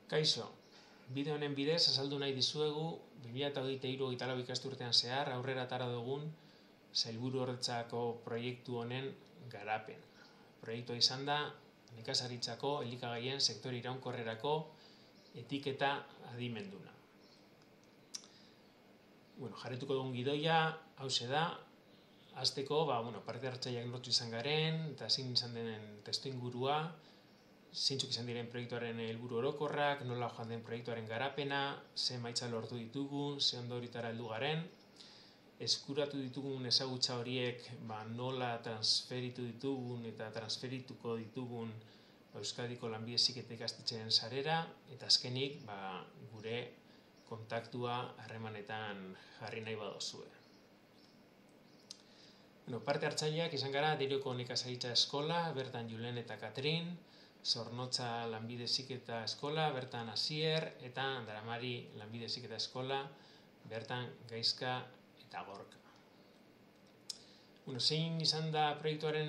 Kaixo, bideo honen bidez azaldu nahi dizuegu 2023-2024 ikasturtean zehar aurrera atera dugun sailburuordetzako proiektu honen garapen. Proiektua izan da nekazaritzako elikagaien sektore iraunkorrerako etiketa adimenduna. Jarrituko dugun gidoia hauxe da, hasteko parte hartzaileak nortu izan garen eta zein izan denen testuingurua, zeintzuk izan diren proiektuaren helburu orokorrak, nola joan den proiektuaren garapena, ze emaitza lortu ditugun, ze ondoritara heldu garen, eskuratu ditugun ezagutza horiek nola transferitu ditugun eta transferituko ditugun Euskadiko Lanbide Heziketa ikastetxeen sarera, eta azkenik gure kontaktua harremanetan jarri nahi badozue. Parte hartzaileak izan gara Derioko Nekazaritza Eskola, bertan Julen eta Katrin, Zornotza Lanbide Heziketa Eskola, bertan Asier, eta Daramari Lanbide Heziketa Eskola, bertan Gaizka eta Gorka. Zein izan da proiektuaren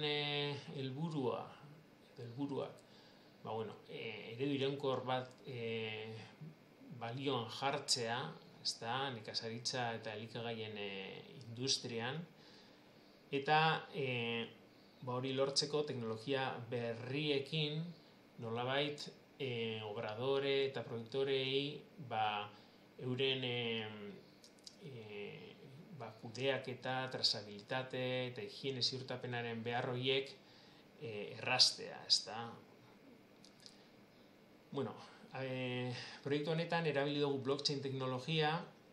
helburuak? Eredu iraunkor bat balioan jartzea, nekazaritza eta elikagaien industrian, eta hori lortzeko teknologia berriekin nolabait obradore eta produktorei euren kudeaketa, trazabilitate eta higiene ziurtapenaren behar horiek erraztea, proiektu honetan erabili dugu blockchain teknologia,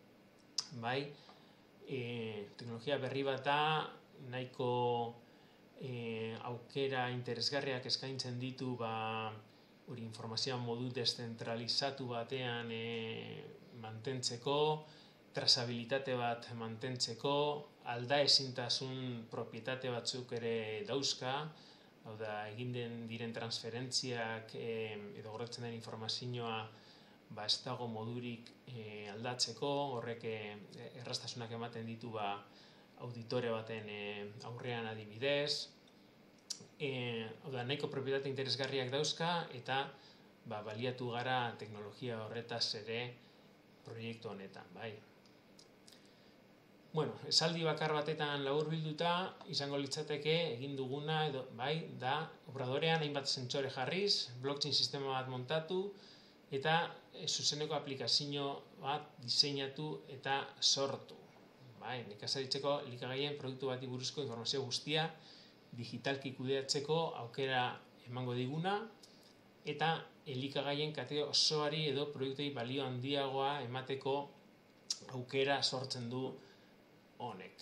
teknologia berri bat da, nahiko aukera interesgarriak eskaintzen ditu informazioa modu deszentralizatu batean mantentzeko, trazabilitate bat mantentzeko, aldaezintasun propietate batzuk ere dauzka, hau da, egin diren transferentziak edo gordetzen den informazioa ez dago modurik aldatzeko, horrek erraztasunak ematen ditu auditore baten aurrean adibidez, nahiko propietate interesgarriak dauzka eta baliatu gara teknologia horretaz ere proiektu honetan. Esaldi bakar batetan laburbilduta izango litzateke egin duguna da obradorean hainbat sentsore jarriz, blockchain sistema bat montatu eta zuzeneko aplikazio bat diseinatu eta sortu. Nekazaritzeko elikagaien produktu bati buruzko informazio guztia digitalki kudeatzeko aukera emango diguna eta elikagaien kategori osoari edo produktei balio handiagoa emateko aukera sortzen du honek.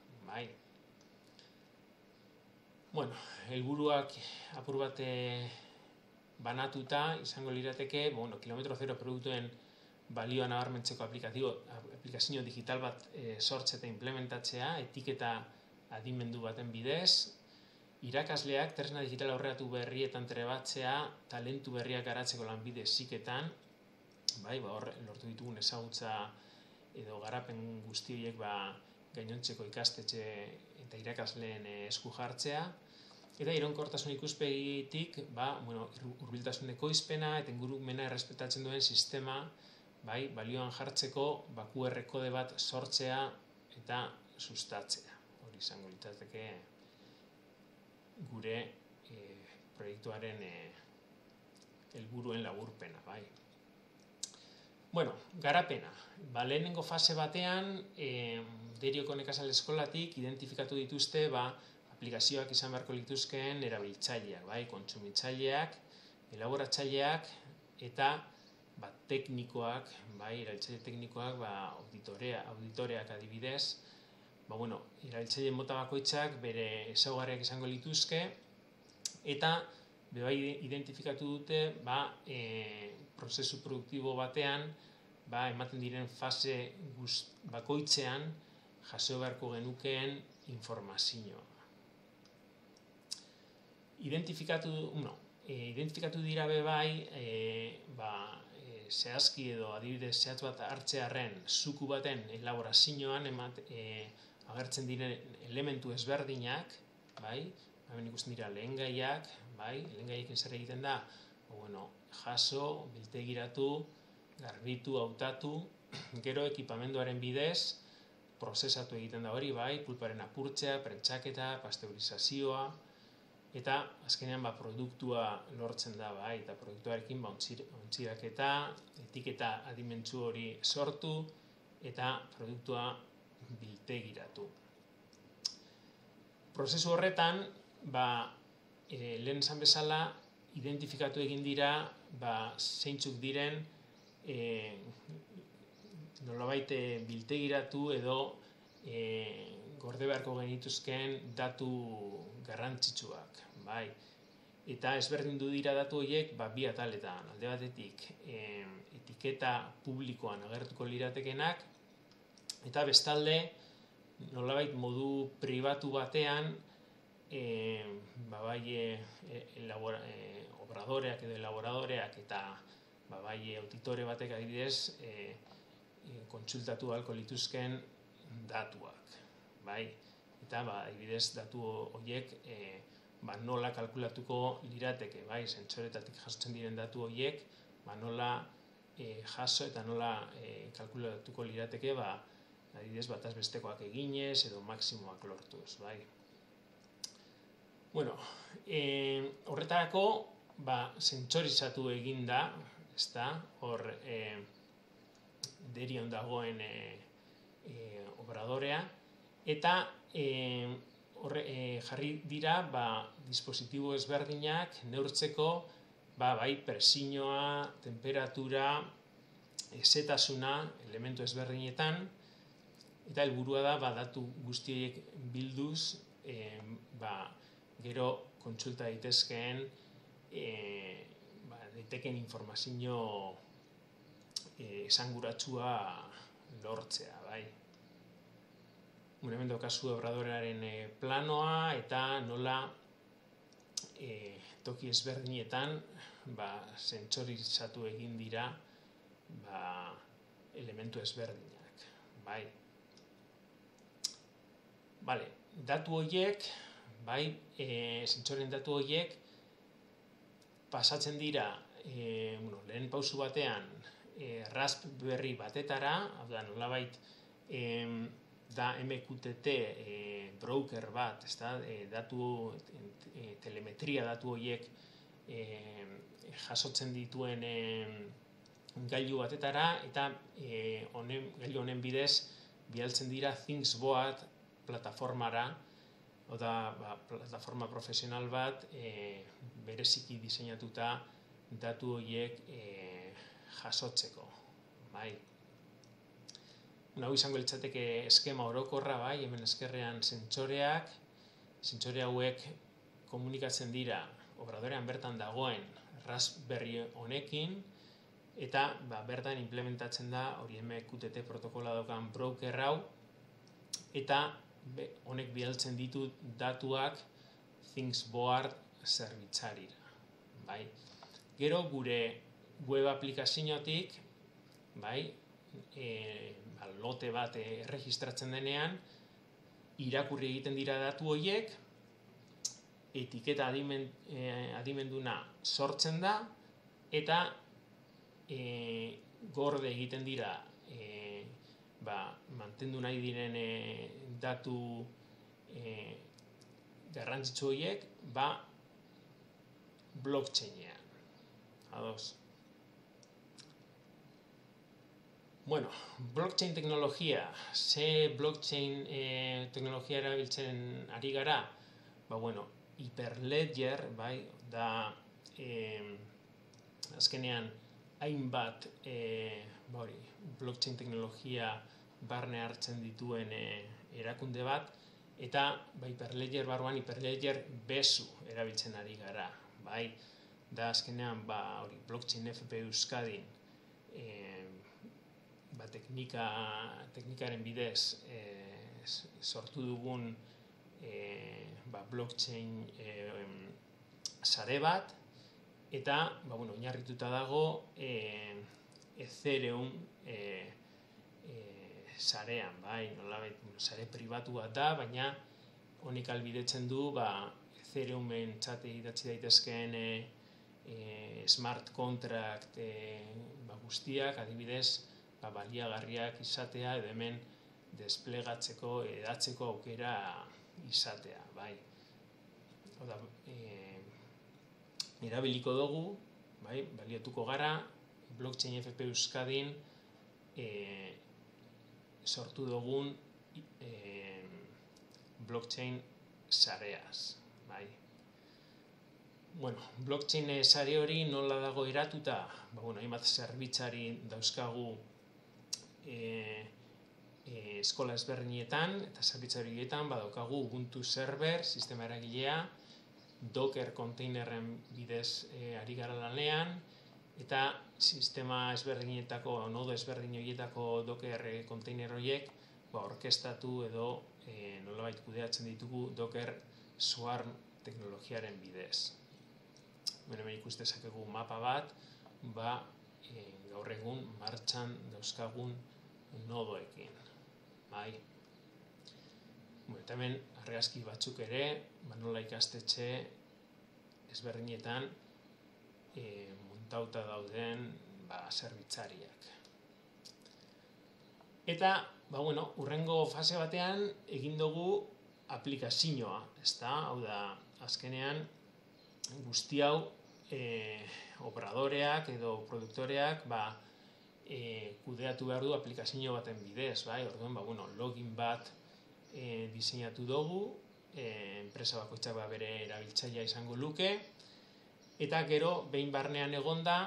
Helburuak apur bat banatuta izango lirateke, kilometro zero produktuen balioa nabarmentzeko aplikazio digital bat sortzea eta implementatzea, etiketa adimendu baten bidez, irakasleak tresna digital aurreratu berrietan trebatzea, talentu berriak garatzeko lanbide heziketan, hor lortu ditugun ezagutza edo garapen guzti horiek gainontzeko ikastetxe eta irakasleen esku jartzea, eta iraunkortasun ikuspegitik hurbiltasun ekoizpena eta ingurumena errespetatzen duen sistema balioan jartzeko QR kode bat sortzea eta sustatzea. Hori izango litzateke gure proiektuaren helburuen laburpena. Garapena. Lehenengo fase batean, Derioko Nekazal Eskolatik identifikatu dituzte aplikazioak izan beharko lituzkeen erabiltzaileak, kontsumitzaileak, elaboratzaileak eta teknikoak, erabiltzaile teknikoak, auditoreak adibidez, erabiltzaile mota bakoitzak bere ezaugarriak izango lituzke eta identifikatu dute prozesu produktibo batean ematen diren fase bakoitzean jaso beharko genukeen informazioa. Identifikatu dira zehazki edo adibidez zehatz bat hartzearren zuku baten elaborazioan agertzen diren elementu ezberdinak, hemen ikusten dira lehengaiak, lehengaiekin zer egiten da, jaso, biltegiratu, garbitu, hautatu, gero ekipamenduaren bidez, prozesatu egiten da hori, bai, pulparen apurtzea, prentxaketa, pasteurizazioa, eta azkenean produktua lortzen da, bai, eta produktuarekin ontziraketa, etiketa adimentsu hori sortu, eta produktua biltegiratu. Prozesu horretan, lehen esan bezala, identifikatu egin dira zeintzuk diren nolabait biltegiratu edo gorde beharko genituzkeen datu garrantzitsuak, bai. Eta ezberdindu dira datu horiek bi ataletan, alde batetik etiketa publikoan agertuko liratekenak, eta bestalde nolabait modu pribatu batean obradoreak edo elaboradoreak eta auditore batek adibidez kontsultatu ahalko lituzken datuak, bai? Eta adibidez datu horiek nola kalkulatuko lirateke, bai? Sentsoretatik jasotzen diren datu horiek nola jaso eta nola kalkulatuko lirateke adibidez bataz bestekoak eginez edo maksimoak lortuz, bai? Horretarako sentsorizatu egin da, ezta, hor derion dagoen obradorea, eta jarri dira dispositibo ezberdinak neurtzeko bai presioa, temperatura, hezetasuna, elementu ezberdinetan, eta helburua da datu guztiek bilduz gero kontsulta daitezkeen daiteken informazio esanguratsua lortzea, bai. Hemen daukazu obradorearen planoa eta nola toki ezberdinetan sentsorizatu egin dira elementu ezberdinak, bai. Datu horiek, sentsoren datu horiek pasatzen dira lehen pausu batean Raspberry batetara, hau da nolabait da MQTT broker bat, datu telemetria datu horiek jasotzen dituen gailu batetara, eta gailu honen bidez bidaltzen dira ThingsBoard plataformara, oda plataforma profesional bat bereziki diseinatuta datu horiek jasotzeko, bai. Hau izango litzateke eskema orokorra, bai, hemen eskerrean sentsore hauek komunikatzen dira obradorean bertan dagoen Raspberry honekin, eta bertan implementatzen da hori MQTT protokola daukan broker hau, eta honek bidaltzen ditu datuak ThingsBoard zerbitzarira, bai. Gero gure web aplikaziotik, bai, lote bat erregistratzen denean, irakurri egiten dira datu horiek, etiketa adimenduna sortzen da, eta gorde egiten dira mantendu nahi diren datu garrantzitsu horiek blockchainean. Ados. Blockchain teknologia, ze blockchain teknologia erabiltzen ari gara? Hyperledger, bai, da azkenean hainbat blockchain teknologia barne hartzen dituen erakunde bat, eta Hyperledger barruan Hyperledger bezu erabiltzen ari gara, bai. Da azkenean blockchain FP Euskadin teknikaren bidez sortu dugun blockchain sare bat, eta oinarrituta dago Ethereum sarean, bai, nolabait sare pribatu bat da, baina honek ahalbidetzen du Ethereumen txate idatzi daitezkeen smart contract guztiak, adibidez, baliagarriak izatea, edo hemen desplegatzeko, edatzeko aukera izatea, bai. Oda, erabiliko dugu, bai, baliatuko gara, Blockchain FP Euskadin sortu dugun blockchain sareaz, bai. Bueno, blockchain sare hori nola dago eratuta? Hainbat zerbitzari dauzkagu eskola ezberdinetan, eta zerbitzari horietan badaukagu Ubuntu server, sistema eragilea, Docker konteinerren bidez ari gara lanean, eta sistema ezberdinetako, nodo ezberdin horietako Docker konteiner horiek orkestatu edo nolabait kudeatzen ditugu Docker Swarm teknologiaren bidez. Hemen ikuste dezakegu mapa bat, gaur egun martxan dauzkagun nodoekin. Bai. Eta hemen argazki batzuk ere, nola ikastetxe ezberdinetan montauta dauden zerbitzariak. Eta, hurrengo fase batean egin dugu aplikazioa, ezta? Hau da, azkenean guzti hau operadoreak edo produktoreak kudeatu behar du aplikazio baten bidez, bai? Orduan, login bat diseinatu dugu, enpresa bakoitzak bere erabiltzailea izango luke, eta gero, behin barnean egonda,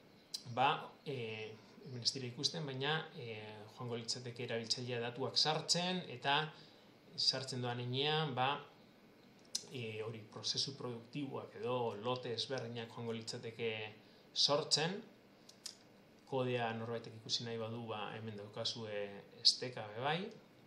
hemen ez dira ikusten, baina joango litzateke erabiltzailea datuak sartzen, eta sartzen doan enean, hori prozesu produktiboak edo lote ezberdinak joango litzateke sortzen, kodea norbaitek ikusi nahi badu, hemen daukazue esteka bai.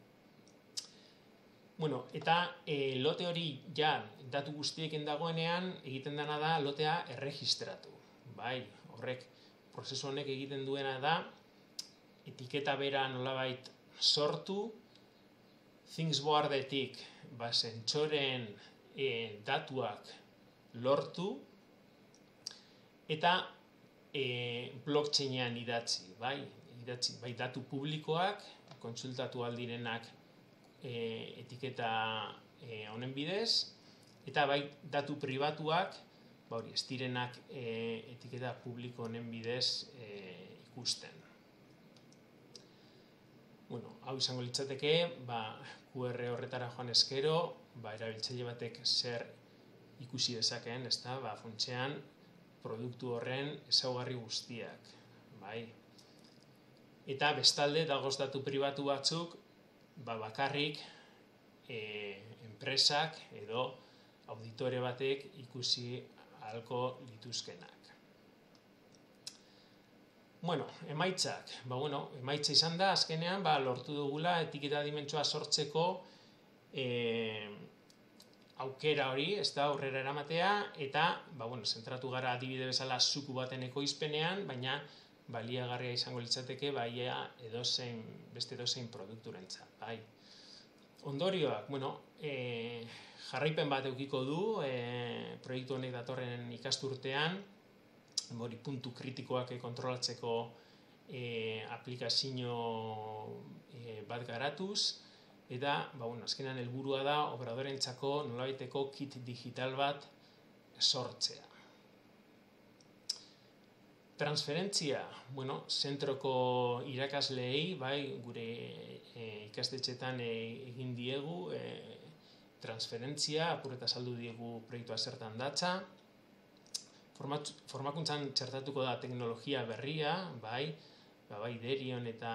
Eta lote hori datu guztiekin dagoenean egiten dena da lotea erregistratu. Horrek, prozesu honek egiten duena da etiketa bera nolabait sortu, Thingsboardetik sentsoren datuak lortu, eta blockchainean idatzi, bai datu publikoak, kontsultatu aldirenak etiketa honen bidez, eta bai datu pribatuak, ez direnak etiketa publiko honen bidez ikusten. Hau izango litzateke, QR horretara joan ezkero, erabiltzaile batek zer ikusi dezakeen, funtsean produktu horren ezaugarri guztiak. Eta bestalde, dagoz datu pribatu batzuk, bakarrik enpresak edo auditore batek ikusi ahalko lituzkenak. Emaitzak. Emaitza izan da, azkenean, lortu dugula etiketa dimentsua sortzeko aukera hori, aurrera eramatea, eta, zentratu gara adibide bezala zuku baten ekoizpenean, baina baliagarria izango litzateke, beste edozein produkturentzat. Ondorioak, jarraipen bat edukiko du, proiektu honek datorren ikasturtean, puntu kritikoak kontrolatzeko aplikazio bat garatuz, eta, azkenan helburua da, operadorentzako nolabaiteko kit digital bat sortzea. Transferentzia, zentroko irakasleei, gure ikastetxetan egin diegu, transferentzia, apur eta saldu diegu proiektua zertan datza. Formakuntzan txertatuko da teknologia berria, Derion eta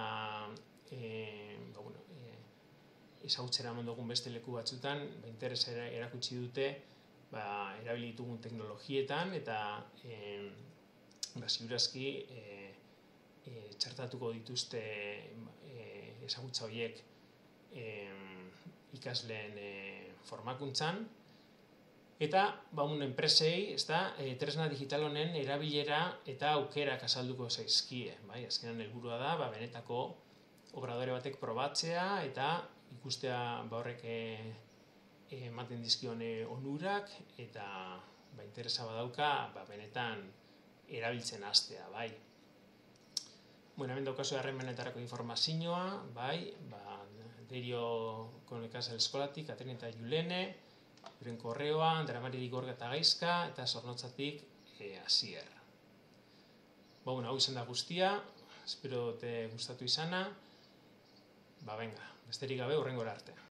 ezagutzera eman dugun beste leku batzutan, interesa erakutsi dute erabili ditugun teknologietan, eta ziurazki txertatuko dituzte ezagutza horiek ikasleen formakuntzan, eta enpresei tresna digital honen erabilera eta aukerak azalduko zaizkie. Azkenan helburua da benetako obradore batek probatzea eta ikustea horrek ematen dizkion onurak, eta interesa badauka, benetan erabiltzen hastea, bai. Bueno, hemen daukazu harremanetarako informazioa, bai, Derio Konekasel eskolatik, Katrin eta Julene, euren korreoa, Dramaririk Gorga eta Gaizka, eta Zornotzatik Asier. Bueno, hau izan da guztia, espero te gustatu izana, venga, besterik gabe hurrengora arte.